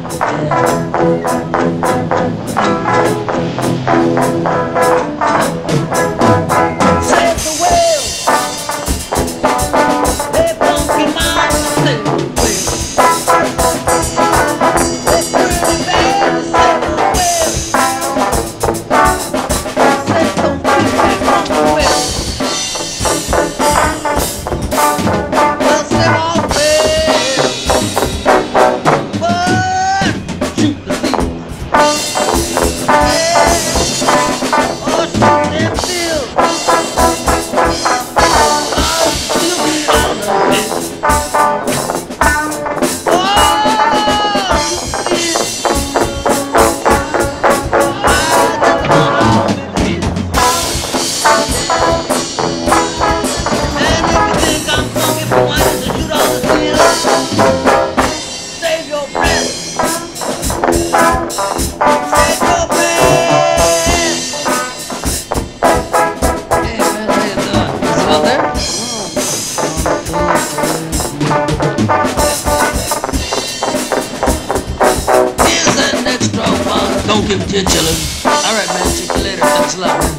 Don't give it to your children. Alright, man. See you later. Thanks a lot, man.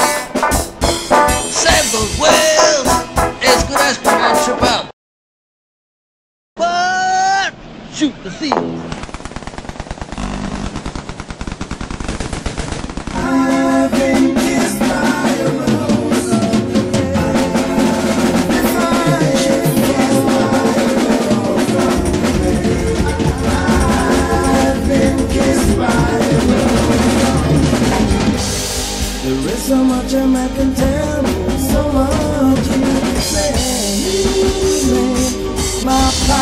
Save those whales. It's good ice cream, man. Trip out. What? Shoot the seals. I've been kissed by a rose of the I've been kissed by a there is so much a man can tell me, so much you say, my